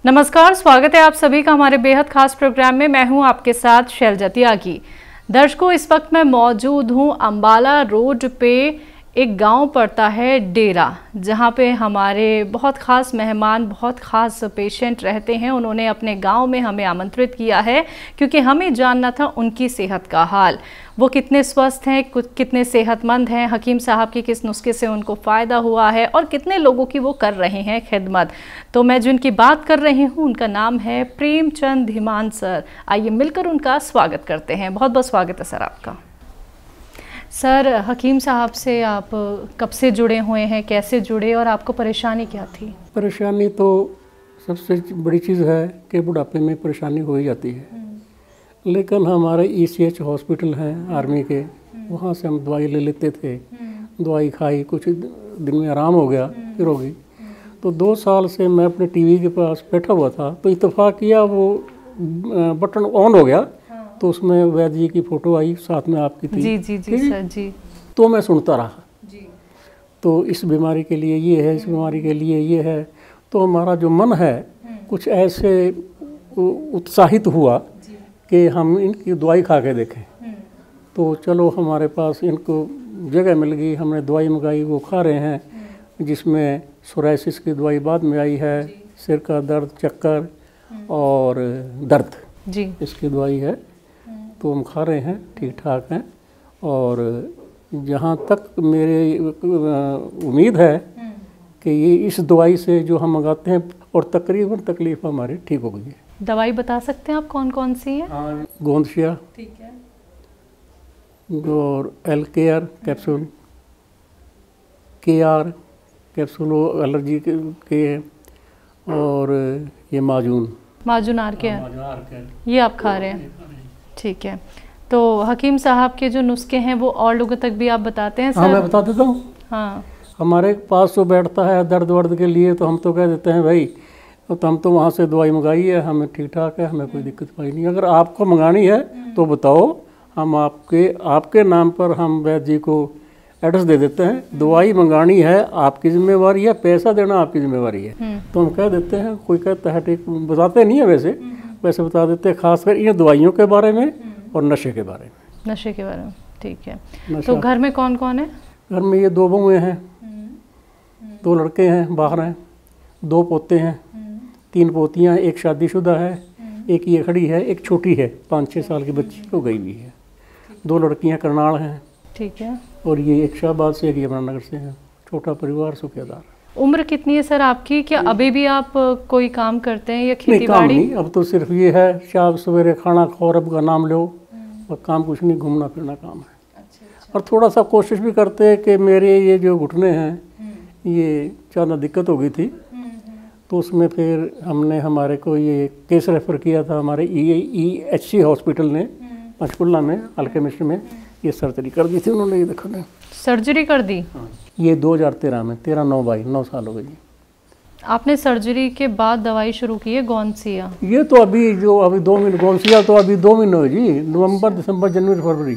नमस्कार, स्वागत है आप सभी का हमारे बेहद खास प्रोग्राम में। मैं हूं आपके साथ शैलजा त्यागी। दर्शकों, इस वक्त मैं मौजूद हूं अंबाला रोड पे। एक गांव पड़ता है डेरा, जहां पे हमारे बहुत ख़ास मेहमान, बहुत ख़ास पेशेंट रहते हैं। उन्होंने अपने गांव में हमें आमंत्रित किया है क्योंकि हमें जानना था उनकी सेहत का हाल। वो कितने स्वस्थ हैं, कितने सेहतमंद हैं, हकीम साहब के किस नुस्खे से उनको फ़ायदा हुआ है और कितने लोगों की वो कर रहे हैं खिदमत। तो मैं जिनकी बात कर रही हूँ उनका नाम है प्रेमचंद धीमान सर। आइए मिलकर उनका स्वागत करते हैं। बहुत बहुत स्वागत है सर आपका। सर, हकीम साहब से आप कब से जुड़े हुए हैं, कैसे जुड़े और आपको परेशानी क्या थी? परेशानी तो सबसे बड़ी चीज़ है कि बुढ़ापे में परेशानी हो ही जाती है, लेकिन हमारे ECH हॉस्पिटल हैं आर्मी के, वहाँ से हम दवाई ले लेते थे। दवाई खाई, कुछ दिन में आराम हो गया, फिर हो गई। तो 2 साल से मैं अपने टीवी के पास बैठा हुआ था, तो इत्तेफाक किया वो बटन ऑन हो गया, तो उसमें वैद्य जी की फ़ोटो आई, साथ में आपकी थी। जी जी जी सर जी। तो मैं सुनता रहा जी। तो इस बीमारी के लिए ये है, इस बीमारी के लिए ये है। तो हमारा जो मन है कुछ ऐसे उत्साहित हुआ कि हम इनकी दवाई खा के देखें। तो चलो, हमारे पास इनको जगह मिल गई, हमने दवाई मंगाई, वो खा रहे हैं, जिसमें सोराइसिस की दवाई बाद में आई है, सिर का दर्द, चक्कर और दर्द जी, इसकी दवाई है। तो हम खा रहे हैं, ठीक ठाक हैं। और जहाँ तक मेरे उम्मीद है कि ये इस दवाई से जो हम मंगाते हैं, और तकरीबन तकलीफ हमारी ठीक हो गई है। दवाई बता सकते हैं आप कौन कौन सी है? गोंदशिया, ठीक है, और L-केयर कैप्सूल, KR कैप्सूल वो एलर्जी के हैं, और ये माजून आर के ये आप खा रहे हैं। ठीक है, तो हकीम साहब के जो नुस्खे हैं वो और लोगों तक भी आप बताते हैं सर? हाँ, मैं बता देता हूँ। हाँ, हमारे पास जो बैठता है दर्द वर्द के लिए, तो हम तो कह देते हैं भाई, तो हम तो वहाँ से दवाई मंगाई है, हमें ठीक ठाक है, हमें कोई दिक्कत पाई नहीं। अगर आपको मंगानी है तो बताओ, हम आपके नाम पर हम वैद्य जी को एड्रेस दे देते हैं। दवाई मंगानी है आपकी जिम्मेवारी है, पैसा देना आपकी जिम्मेवारी है। तो हम कह देते हैं, कोई कहता है ठीक, बताते नहीं है वैसे बता देते हैं, खासकर इन दवाइयों के बारे में और नशे के बारे में। नशे के बारे में, ठीक है। तो घर में कौन कौन है? घर में ये 2 बहुएँ हैं, 2 लड़के हैं, बाहर हैं, 2 पोते हैं, 3 पोतियाँ, एक शादीशुदा है, एक ये खड़ी है, एक छोटी है 5-6 साल की बच्ची, वो गई भी है। 2 लड़कियाँ करनाल हैं, ठीक है, और ये एक शाहबाद से, एक यमुनानगर से है। छोटा परिवार, सुखेदार। उम्र कितनी है सर आपकी? क्या अभी भी आप कोई काम करते हैं या खेती नहीं, काम बाड़ी? नहीं, अब तो सिर्फ ये है, शाम सवेरे खाना खाओ, रब का नाम लो, और काम कुछ नहीं, घूमना फिरना काम है। और थोड़ा सा कोशिश भी करते हैं कि मेरे ये जो घुटने हैं, ये ज़्यादा दिक्कत हो गई थी, तो उसमें फिर हमने हमारे को ये केस रेफ़र किया था हमारे EHC हॉस्पिटल ने, पंचकुला में, अल्केमिस्ट में। ये सर्जरी कर दी थी उन्होंने, ये देखो ना, सर्जरी कर दी? ये 2013 में, 13/9/9 साल हो गई। आपने सर्जरी के बाद दवाई शुरू की है गोंदसिया? ये तो अभी 2 महीने, गोंदसिया तो अभी 2 महीने हुए जी, नवंबर, दिसंबर, जनवरी, फरवरी,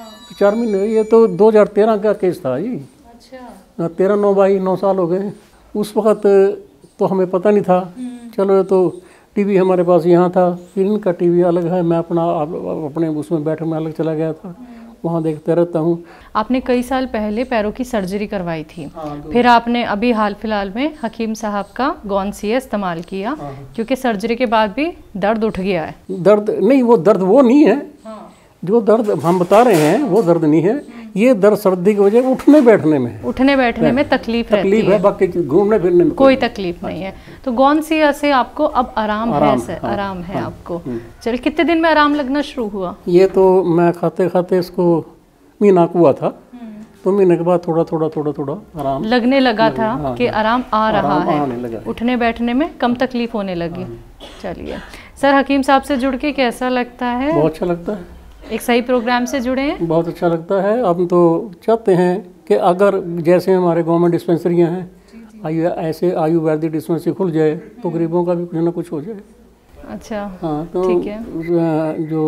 4 महीने हुए। ये तो 2013 का केस था जी। अच्छा, 13/9/9 साल हो गए। उस वक़्त तो हमें पता नहीं था। चलो, ये तो टीवी हमारे पास यहाँ था, फिर इनका टीवी अलग है, मैं अपने उसमें बैठ में अलग चला गया था, वहाँ देखते रहता हूँ। आपने कई साल पहले पैरों की सर्जरी करवाई थी, फिर आपने अभी हाल फिलहाल में हकीम साहब का गोंदसिया इस्तेमाल किया, क्योंकि सर्जरी के बाद भी दर्द उठ गया है। दर्द नहीं, वो दर्द वो नहीं है, जो दर्द हम बता रहे हैं वो दर्द नहीं है। ये दर्द सर्दी की वजह उठने बैठने में है। उठने बैठने में तकलीफ रहती है, बाकी घूमने फिरने में कोई तकलीफ नहीं है। तो गोंदसिया से आपको अब आराम है सर? आराम है आपको। चल, कितने दिन में आराम लगना शुरू हुआ? ये तो मैं खाते खाते इसको महीना हुआ था, तो महीने के बाद थोड़ा थोड़ा आराम लगने लगा था कि आराम आ रहा है, उठने बैठने में कम तकलीफ होने लगी। चलिए सर, हकीम साहब से जुड़ के कैसा लगता है? बहुत अच्छा लगता है। एक सही प्रोग्राम से जुड़े हैं, बहुत अच्छा लगता है। हम तो चाहते हैं कि अगर जैसे हमारे गवर्नमेंट डिस्पेंसरियाँ हैं, ऐसे आयुर्वेदिक डिस्पेंसरी खुल जाए तो गरीबों का भी कुछ ना कुछ हो जाए। अच्छा, हाँ, तो ठीक है। जो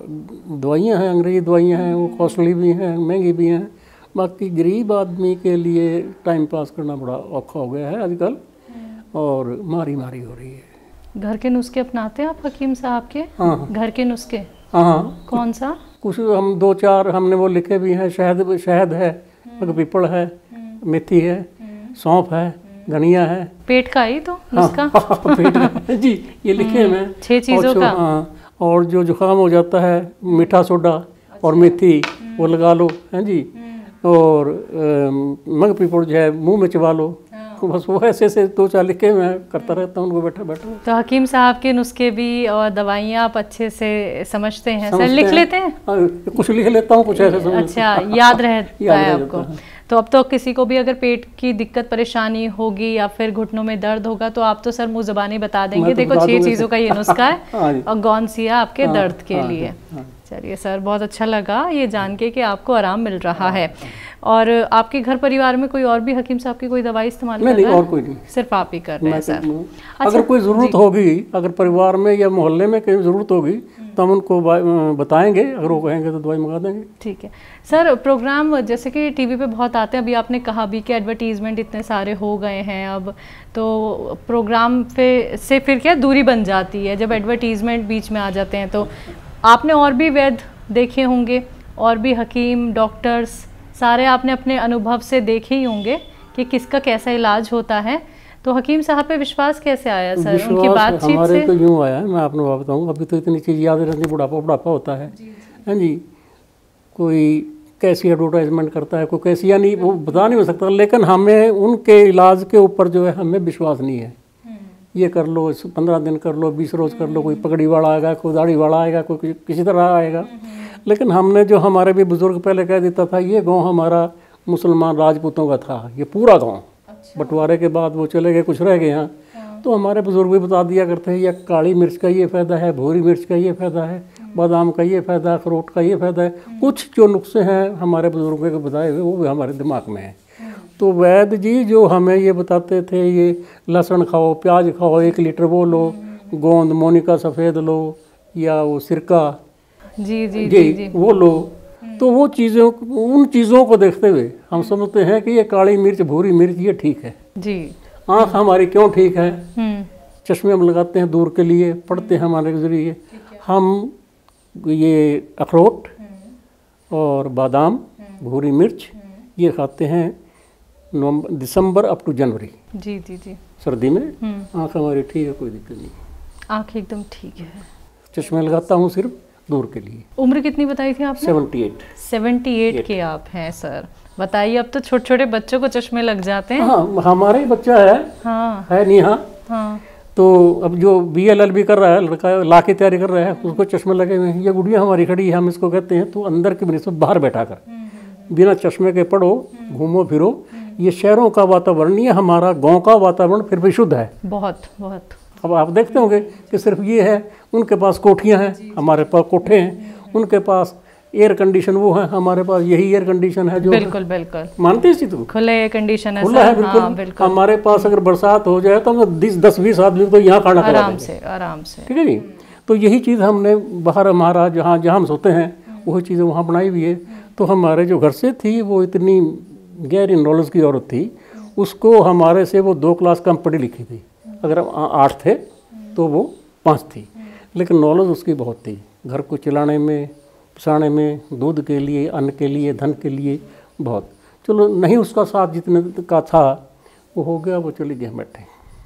दवाइयाँ हैं, अंग्रेजी दवाइयाँ हैं, वो कॉस्टली भी हैं, महंगी भी हैं। बाकी गरीब आदमी के लिए टाइम पास करना बड़ा औखा हो गया है आजकल, और मारी हो रही है। घर के नुस्खे अपनाते हैं आप हकीम साहब के? हाँ। घर के नुस्खे? हाँ। कौन सा? कुछ हम 2-4 हमने वो लिखे भी हैं। शहद है, पीपल है, मेथी है, सौंफ है, धनिया है। पेट का ही तो नुस्खा? हाँ, पेट का जी, ये लिखे हैं 6 चीज़ों का। हाँ, और जो जुकाम हो जाता है, मीठा सोडा और मेथी वो लगा लो, हैं जी। और मग पीपल जो है मुंह में चबा लो। तो बस वो ऐसे 2-4 लिखे मैं करता रहता हूँ उनको बैठा बैठा। तो हकीम साहब के नुस्खे भी और दवाइयाँ आप अच्छे से समझते हैं सर? लिख लेते हैं? कुछ लिख लेता हूँ, कुछ ऐसे समझ। अच्छा, याद रहता है आपको? तो अब तो किसी को भी अगर पेट की दिक्कत परेशानी होगी या फिर घुटनों में दर्द होगा तो आप तो सर मुंह ज़बानी बता देंगे, देखो 6 चीज़ों का ये नुस्खा है और गौनसिया आपके दर्द के लिए। चलिए सर, बहुत अच्छा लगा ये जान के कि आपको आराम मिल रहा है। और आपके घर परिवार में कोई और भी हकीम साहब की कोई दवाई इस्तेमाल कर रहा है? नहीं, और कोई नहीं, सिर्फ आप ही कर रहे हैं सर। अगर कोई ज़रूरत होगी, अगर परिवार में या मोहल्ले में कहीं ज़रूरत होगी तो हम उनको बताएंगे, अगर वो कहेंगे तो दवाई मंगा देंगे। ठीक है सर। प्रोग्राम जैसे कि टीवी पे बहुत आते हैं, अभी आपने कहा भी कि एडवर्टीजमेंट इतने सारे हो गए हैं अब, तो प्रोग्राम पे से फिर क्या दूरी बन जाती है जब एडवर्टीजमेंट बीच में आ जाते हैं। तो आपने और भी वैद्य देखे होंगे, और भी हकीम, डॉक्टर्स, सारे आपने अपने अनुभव से देखे ही होंगे कि किसका कैसा इलाज होता है। तो हकीम साहब पे विश्वास कैसे आया सर? उनकी बातचीत हमारे से तो यूँ आया है, मैं आपने बताऊँ, अभी तो इतनी चीज़ याद रहती, बुढ़ापा होता है जी। कोई कैसी एडवर्टाइजमेंट करता है, कोई कैसी, यानी वो बता नहीं हो सकता, लेकिन हमें उनके इलाज के ऊपर जो है हमें विश्वास नहीं है। ये कर लो, 15 दिन कर लो, 20 रोज़ कर लो, कोई पगड़ी वाला आएगा, कोई दाढ़ी वाला आएगा, कोई किसी तरह आएगा। लेकिन हमने जो हमारे भी बुजुर्ग पहले कह देता था, ये गांव हमारा मुसलमान राजपूतों का था, ये पूरा गांव। बंटवारे के बाद वो चले गए, कुछ रह गए यहाँ। तो हमारे बुजुर्ग भी बता दिया करते हैं, ये काली मिर्च का ये फ़ायदा है, भूरी मिर्च का ये फ़ायदा है, बादाम का ये फ़ायदा है, अखरोट का ये फ़ायदा है। कुछ जो नुस्खे हैं हमारे बुजुर्गों के बताए हुए, वो भी हमारे दिमाग में है। तो वैद्य जी जो हमें ये बताते थे, ये लहसुन खाओ, प्याज खाओ, 1 लीटर वो लो, गोंद मोनिका सफ़ेद लो, या वो सिरका जी वो लो। तो वो चीज़ों, उन चीज़ों को देखते हुए हम समझते हैं कि ये काली मिर्च, भूरी मिर्च ये ठीक है जी। आँख हमारी क्यों ठीक है? चश्मे हम लगाते हैं दूर के लिए, पढ़ते हैं हमारे जरिए। हम ये अखरोट और बादाम, भूरी मिर्च ये खाते हैं नवंबर, दिसंबर अप टू जनवरी जी। सर्दी में आँख हमारी ठीक है, कोई दिक्कत नहीं, आँख एकदम ठीक है। चश्मे लगाता हूँ सिर्फ दूर के लिए। उम्र कितनी बताई थी आपने? 78 के आप हैं सर। बताइए, अब तो छोटे छोटे बच्चों को चश्मे लग जाते हैं। हाँ, हमारा ही बच्चा है। है नहीं? हाँ। तो अब जो BLLB कर रहा है लड़का, ला की तैयारी कर रहा है, उसको चश्मे लगे हुए हैं। ये गुड़िया हमारी खड़ी है, हम इसको कहते हैं तो अंदर की बनिस्बत बाहर बैठा कर, बिना चश्मे के पढ़ो, घूमो फिरो। ये शहरों का वातावरण नहीं है, हमारा गाँव का वातावरण फिर भी शुद्ध है। बहुत। अब आप देखते होंगे कि सिर्फ ये है, उनके पास कोठियाँ हैं, हमारे पास कोठे हैं, उनके पास एयर कंडीशन वो है, हमारे पास यही एयर कंडीशन है जो बिल्कुल मानते हैं तुम? खुले एयर कंडीशन है, खुला है बिल्कुल। हाँ, बिल्कुल। हमारे पास अगर बरसात हो जाए तो हम 10-20 आदमी तो यहाँ खाना आराम से ठीक है जी। तो यही चीज़ हमने बाहर हमारा जहाँ हम सोते हैं वही चीज़ें वहाँ बनाई हुई है। तो हमारे जो घर से थी वो इतनी गहरी नॉलेज की औरत थी, उसको हमारे से वो 2 क्लास कम पढ़ी लिखी थी। अगर हम 8 थे तो वो 5 थी, लेकिन नॉलेज उसकी बहुत थी, घर को चलाने में, पिसाने में, दूध के लिए, अन्न के लिए, धन के लिए बहुत। चलो नहीं उसका साथ जितने का था वो हो गया, वो चली गए बैठे।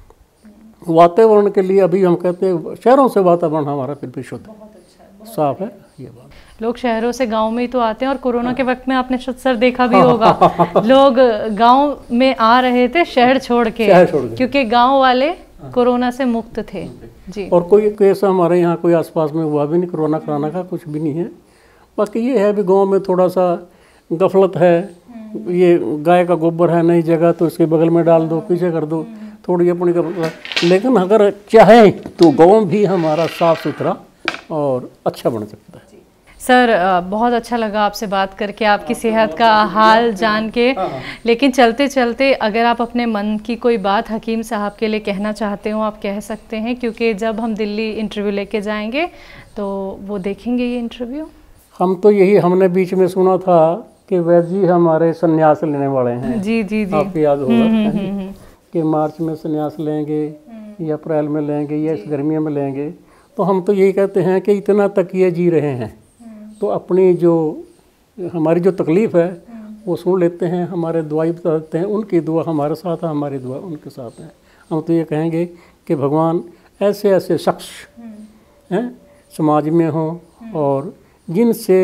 वातावरण के लिए अभी हम कहते हैं शहरों से वातावरण हमारा फिर भी शुद्ध साफ है। ये बात लोग शहरों से गांव में ही तो आते हैं, और कोरोना के वक्त में आपने सर देखा भी होगा लोग गांव में आ रहे थे शहर छोड़ के, क्योंकि गांव वाले कोरोना से मुक्त थे जी। और कोई केस हमारे यहाँ कोई आसपास में हुआ भी नहीं कोरोना कराना का, कुछ भी नहीं है। बाकी ये है भी गांव में थोड़ा सा गफलत है, ये गाय का गोबर है नई जगह तो इसके बगल में डाल दो, पीछे कर दो, थोड़ी अपनी गफलत। लेकिन अगर चाहे तो गांव भी हमारा साफ सुथरा और अच्छा बन सकता है। सर बहुत अच्छा लगा आपसे बात करके, आपकी सेहत का हाल जान के। लेकिन चलते चलते अगर आप अपने मन की कोई बात हकीम साहब के लिए कहना चाहते हो आप कह सकते हैं, क्योंकि जब हम दिल्ली इंटरव्यू लेके जाएंगे तो वो देखेंगे ये इंटरव्यू। हम तो यही हमने बीच में सुना था कि वैद्य जी हमारे संन्यास लेने वाले हैं। जी। आपको याद होगा कि मार्च में संन्यास लेंगे, या अप्रैल में लेंगे या इस गर्मियों में लेंगे, तो हम तो यही कहते हैं कि इतना तक ये जी रहे हैं तो अपनी जो हमारी जो तकलीफ़ है वो सुन लेते हैं, हमारे दुआई बता देते हैं, उनकी दुआ हमारे साथ है, हमारी दुआ उनके साथ है। हम तो ये कहेंगे कि भगवान ऐसे ऐसे शख्स हैं समाज में हों और जिनसे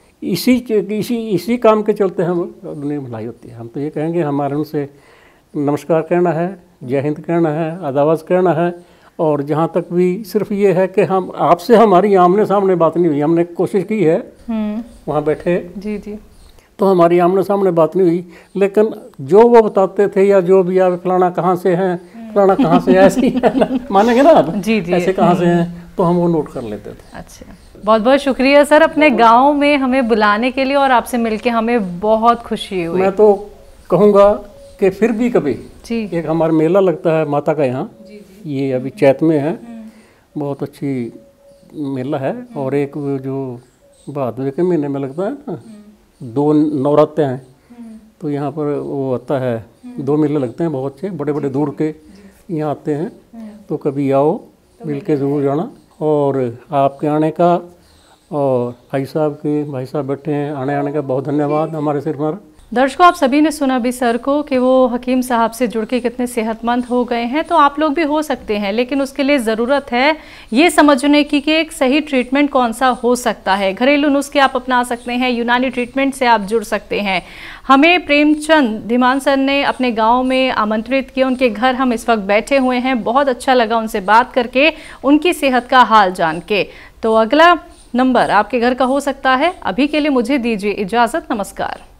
इसी काम के चलते हम दुनिया में भलाई होती है। हम तो ये कहेंगे हमारे उनसे नमस्कार कहना है, जय हिंद कहना है, अदावत कहना है। और जहाँ तक भी सिर्फ ये है कि हम आपसे हमारी आमने सामने बात नहीं हुई, हमने कोशिश की है वहाँ बैठे जी जी, तो हमारी आमने सामने बात नहीं हुई, लेकिन जो वो बताते थे या जो भी आप फलाना कहाँ से हैं, फलाना कहाँ से, ऐसे ही है ना, मानेंगे ना आप, जी जी, ऐसे कहाँ से हैं, तो हम वो नोट कर लेते थे। अच्छा, बहुत बहुत शुक्रिया सर अपने गांव में हमें बुलाने के लिए और आपसे मिलके हमें बहुत खुशी हुई। मैं तो कहूँगा कि फिर भी कभी जी, एक हमारा मेला लगता है माता का यहाँ, ये अभी चैत में है, बहुत अच्छी मेला है। और एक वो जो भादवे के महीने में लगता है ना, 2 नवरात्रे हैं, तो यहाँ पर वो आता है, 2 मेले लगते हैं बहुत अच्छे, बड़े बड़े दूर के यहाँ आते हैं। तो कभी आओ, मिल के ज़रूर जाना। और आपके आने का और भाई साहब बैठे हैं, आने का बहुत धन्यवाद हमारे सिर पर। दर्शकों, आप सभी ने सुना भी सर को कि वो हकीम साहब से जुड़ के कितने सेहतमंद हो गए हैं। तो आप लोग भी हो सकते हैं, लेकिन उसके लिए ज़रूरत है ये समझने की कि एक सही ट्रीटमेंट कौन सा हो सकता है। घरेलू नुस्खे आप अपना सकते हैं, यूनानी ट्रीटमेंट से आप जुड़ सकते हैं। हमें प्रेमचंद धीमान सर ने अपने गांव में आमंत्रित किया, उनके घर हम इस वक्त बैठे हुए हैं। बहुत अच्छा लगा उनसे बात करके, उनकी सेहत का हाल जान के। तो अगला नंबर आपके घर का हो सकता है। अभी के लिए मुझे दीजिए इजाज़त, नमस्कार।